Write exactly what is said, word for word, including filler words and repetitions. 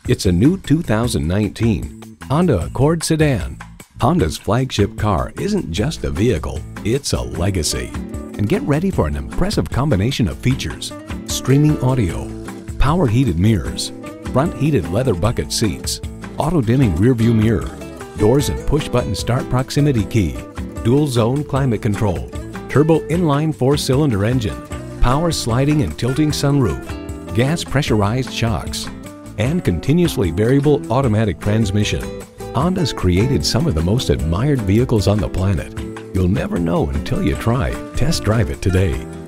It's a new two thousand nineteen Honda Accord sedan. Honda's flagship car isn't just a vehicle, it's a legacy. And get ready for an impressive combination of features: streaming audio, power heated mirrors, front heated leather bucket seats, auto dimming rearview mirror, doors and push button start proximity key, dual zone climate control, turbo inline four cylinder engine, power sliding and tilting sunroof, gas pressurized shocks, and continuously variable automatic transmission. Honda's created some of the most admired vehicles on the planet. You'll never know until you try. Test drive it today.